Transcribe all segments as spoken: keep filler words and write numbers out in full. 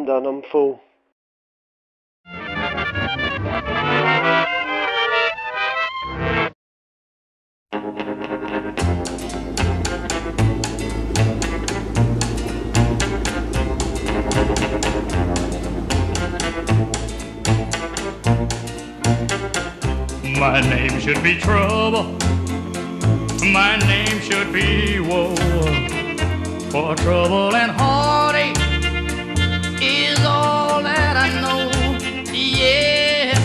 I'm done, I'm full. My name should be trouble, my name should be woe, for trouble and heartache is all that I know. Yes,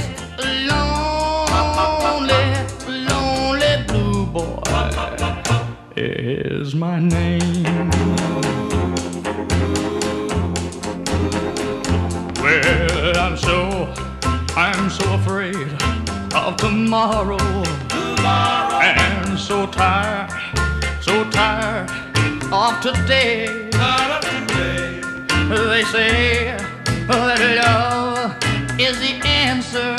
lonely, lonely blue boy is my name. Well, I'm so, I'm so afraid of tomorrow, tomorrow, and so tired, so tired of today. Of today. They say that love is the answer,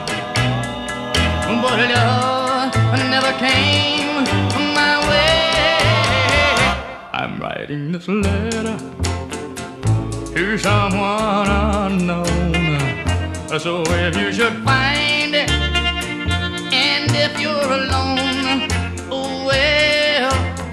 but love never came my way. I'm writing this letter to someone unknown, so if you should find it, and if you're alone, well,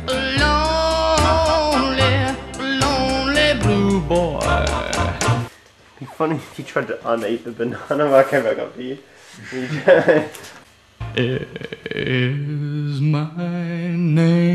lonely, lonely blue boy. It'd be funny if you tried to uneat the banana when I came back up to you. Is my name.